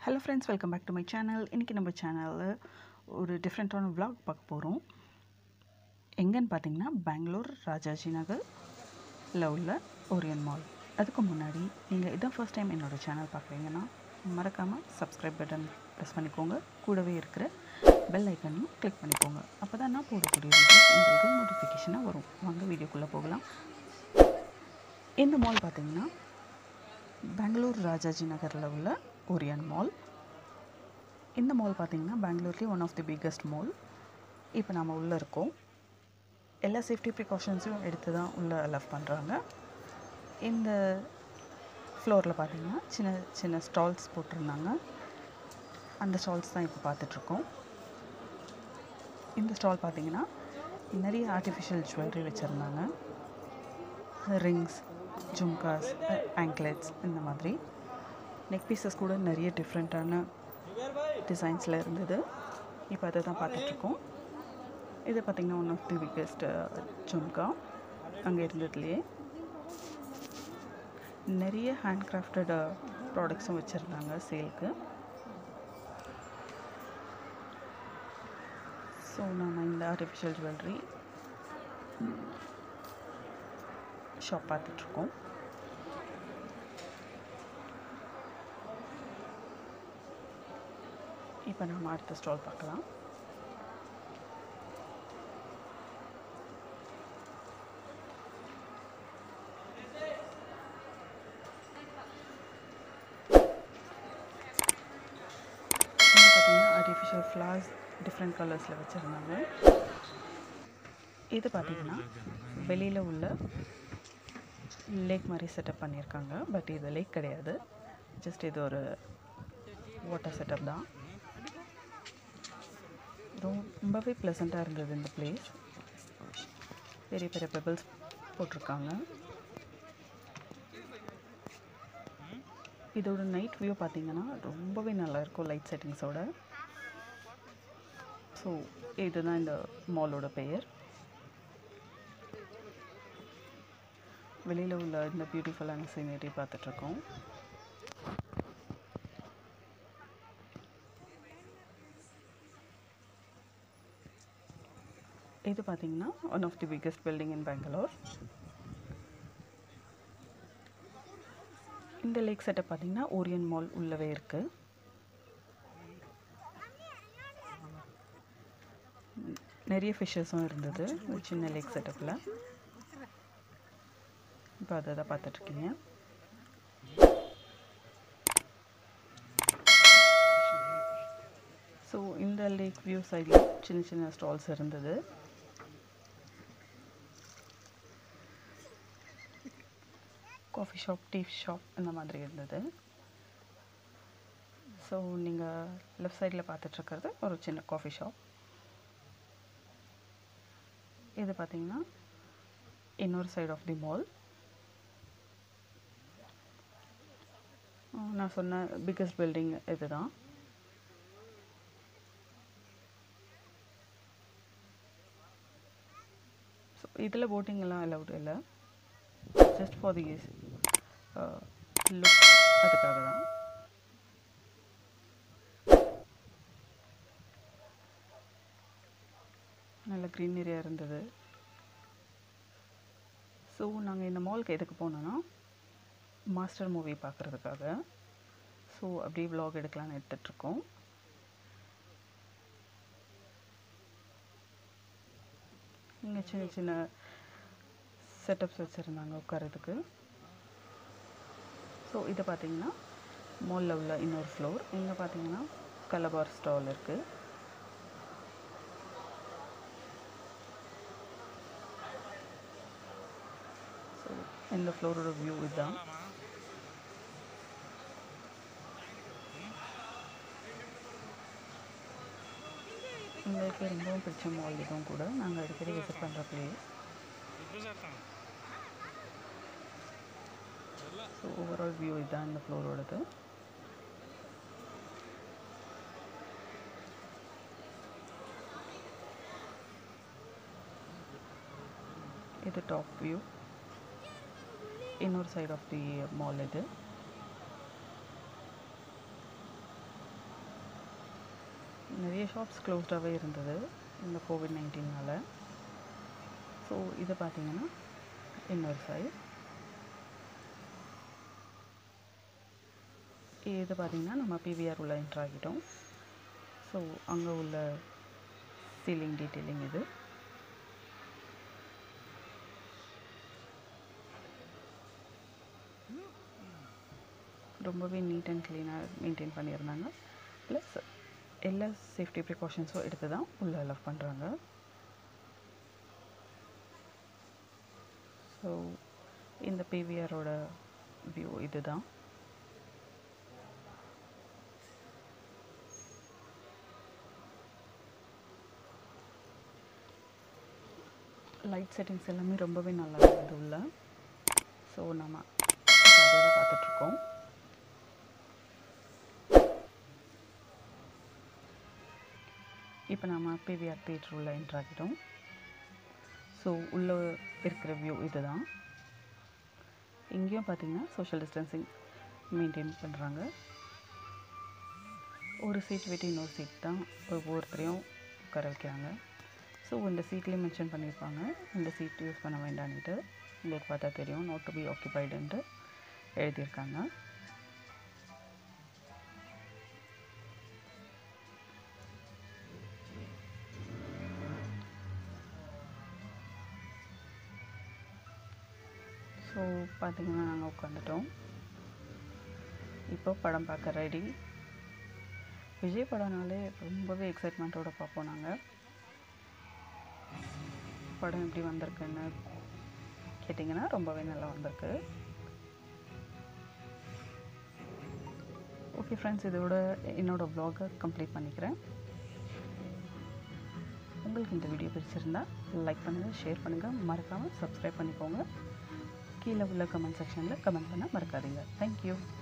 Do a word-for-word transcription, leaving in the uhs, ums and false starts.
Hello friends, welcome back to my channel. இன்னைக்கு நம்ம சேனல்ல ஒரு டிஃபரண்டான vlog பார்க்க போறோம். எங்கன்னு பாத்தீங்கன்னா பெங்களூர் ராஜாஜிநகர் ல உள்ள ஓரியன் மால். அதுக்கு முன்னாடி நீங்க இதான் ஃபர்ஸ்ட் டைம் என்னோட சேனல் பார்க்கறீங்கன்னா மறக்காம subscribe பட்டன் பிரஸ் பண்ணிக்கோங்க. கூடவே இருக்கிற பெல் ஐகானையும் கிளிக் பண்ணிக்கோங்க. அப்பதான் நான் போடக்கூடிய வீடியோஸ் உங்களுக்கு நோட்டிஃபிகேஷனா வரும். வாங்க வீடியோக்குள்ள போகலாம். இந்த மால் பாத்தீங்கன்னா பெங்களூர் ராஜாஜிநகர்ல உள்ள Orion Mall. இந்த மால் பாத்தீங்கன்னா பெங்களூர்ல one of the biggest mall. இப்போ நாம உள்ள இருக்கோம். எல்லா சேஃப்டி ப்ரிகாஷன்ஸும் எடுத்து தான் உள்ள அலோவ் பண்றாங்க. இந்த ஃப்ளோர்ல பாத்தீங்கன்னா சின்ன சின்ன ஸ்டால்ஸ் போட்டுருந்தாங்க. அந்த ஸ்டால்ஸ் தான் இப்போ பார்த்துட்டு இருக்கோம். இந்த ஸ்டால் பாத்தீங்கன்னா நிறைய ஆர்ட்டிஃபிஷியல் ஜுவல்லரி வச்சிருந்தாங்க. ரிங்ஸ், ஜும்காஸ், ஆங்க்லெட்ஸ் இந்த மாதிரி நெக் பீசஸ் கூட நிறைய டிஃப்ரெண்ட்டான டிசைன்ஸில் இருந்தது. இப்போ அதை தான் பார்த்துட்ருக்கோம். இது பார்த்திங்கன்னா one of the biggest jhumka அங்கே இருந்ததுலேயே நிறைய ஹேண்ட் கிராஃப்டட் ப்ராடக்ட்ஸும் வச்சுருந்தாங்க சேலுக்கு. ஸோ நம்ம இந்த ஆர்டிஃபிஷியல் ஜுவல்லரி ஷாப் பார்த்துட்ருக்கோம். இப்போ நம்ம அடுத்த ஸ்டால் பார்க்கலாம். இங்கே பார்த்தீங்கன்னா ஆர்டிஃபிஷியல் ஃப்ளவர்ஸ் டிஃப்ரெண்ட் கலர்ஸில் வச்சுருந்தாங்க. இது பார்த்தீங்கன்னா வெளியில் உள்ள லேக் மாதிரி செட்டப் பண்ணியிருக்காங்க. பட் இது லேக் கிடையாது, ஜஸ்ட் இது ஒரு வாட்டர் செட்டப் தான். ரொம்பவே ப்ளசண்ட்டாக இருந்தது இந்த பிளேஸ். பெரிய பெரிய பெபிள்ஸ் போட்டிருக்காங்க. இதோட நைட் வியூ பார்த்தீங்கன்னா ரொம்பவே நல்லாயிருக்கும் லைட் செட்டிங்ஸோட. ஸோ இதுதான் இந்த மாலோட பெயர். வெளியில் உள்ள இந்த பியூட்டிஃபுல்லான சீனரி பார்த்துட்ருக்கோம். இது பார்த்தீங்கன்னா one of the biggest building in Bangalore. இந்த லேக் செட்டப் பார்த்தீங்கன்னா ஓரியன் மால் உள்ளவே இருக்கு. நிறைய ஃபிஷ்ஷஸும் இருந்தது ஒரு சின்ன லேக் செட்டப்பில். இப்போ அதை தான் பார்த்துட்ருக்கீங்க. ஸோ இந்த லேக் வியூ சைடில் சின்ன சின்ன ஸ்டால்ஸ் இருந்தது. காஃபி ஷாப், டீ ஷாப் இந்த மாதிரி இருந்தது. ஸோ நீங்கள் லெஃப்ட் சைடில் பார்த்துட்ருக்கிறது ஒரு சின்ன காஃபி ஷாப். இது பார்த்தீங்கன்னா இன்னொரு சைட் ஆஃப் தி மால். நான் சொன்ன பிக்கஸ்ட் பில்டிங் இது தான். ஸோ இதில் போட்டிங்கெல்லாம் அலவுட் இல்லை, ஜஸ்ட் ஃபார் தி லுக், அதுக்காக தான். நல்ல க்ரீனரியாக இருந்தது. ஸோ நாங்கள் இந்த மாலுக்கு எதுக்கு போனோன்னா மாஸ்டர் மூவி பார்க்குறதுக்காக. ஸோ அப்படியே விலாக் எடுக்கலான்னு எடுத்துகிட்ருக்கோம். இங்கே சின்ன சின்ன செட்டப்ஸ் வச்சுருந்தாங்க உட்காரத்துக்கு. ஸோ இது பார்த்தீங்கன்னா மாலில் உள்ள இன்னொரு ஃப்ளோர். இங்கே பார்த்தீங்கன்னா கலபார் ஸ்டால் இருக்குது. ஸோ இந்த ஃப்ளோரோட வியூ இதுதான். எங்களுக்கு ரொம்பவும் பிடிச்ச மால் இதுவும் கூட. நாங்கள் அடிக்கடி விசிட் பண்ணுற பிளேஸ். ஸோ ஓவரால் வியூ இதுதான் இந்த ஃப்ளோரோடது. இது டாப் வியூ. இன்னொரு சைட் ஆஃப் தி மால் இது. நிறைய ஷாப்ஸ் க்ளோஸ்டாகவே இருந்தது இந்த கோவிட் நைன்டீனால். ஸோ இது பார்த்திங்கன்னா இன்னொரு சைடு. இது பார்த்திங்கன்னா நம்ம பிவிஆர் உள்ள என்ட்ரு ஆகிட்டோம். ஸோ அங்கே உள்ள சீலிங் டீட்டெயிலிங் இது. ரொம்பவே நீட் அண்ட் க்ளீனாக மெயின்டைன் பண்ணியிருந்தாங்க. ப்ளஸ் எல்லா சேஃப்டி ப்ரிகாஷன்ஸும் எடுத்து தான் உள்ளே அலோவ் பண்ணுறாங்க. ஸோ இந்த பிவிஆரோட வியூ இது தான். லைட் செட்டிங்ஸ் எல்லாமே ரொம்பவே நல்லா இருக்குது உள்ள. ஸோ நம்ம அதை தான் பார்த்துட்ருக்கோம். இப்போ நம்ம பிவிஆர் தியேட்டர் உள்ள என்ட்ரு ஆகிட்டோம். ஸோ உள்ளே இருக்கிற வியூ இது தான். இங்கேயும் பார்த்திங்கன்னா சோஷியல் டிஸ்டன்சிங் மெயின்டைன் பண்ணுறாங்க. ஒரு சீட் விட்டு இன்னொரு சீட் தான் ஒவ்வொருத்தரையும் உட்கார வைக்கிறாங்க. ஸோ இந்த சீட்லேயும் மென்ஷன் பண்ணியிருப்பாங்க, இந்த சீட் யூஸ் பண்ண வேண்டான்ட்டு. உங்களுக்கு பார்த்தா தெரியும், நாட் டு பி ஆக்கியபைடுன்ட்டு எழுதியிருக்காங்க. ஸோ பார்த்திங்கன்னா நாங்கள் உட்காந்துட்டோம். இப்போ படம் பார்க்க ரெடி. விஜய் படம்னாலே ரொம்பவே எக்ஸைட்மெண்ட்டோடு பார்ப்போம் நாங்கள். படம் எப்படி வந்திருக்குன்னு கேட்டிங்கன்னா ரொம்பவே நல்லா வந்திருக்கு. ஓகே ஃப்ரெண்ட்ஸ், இதோட என்னோடய வ்ளாகை கம்ப்ளீட் பண்ணிக்கிறேன். உங்களுக்கு இந்த வீடியோ பிடிச்சிருந்தா லைக் பண்ணுங்கள், ஷேர் பண்ணுங்கள், மறக்காமல் சப்ஸ்கிரைப் பண்ணிக்கோங்க. கீழே உள்ள கமெண்ட் செக்ஷனில் கமெண்ட் பண்ண மறக்காதீங்க. தேங்க்யூ.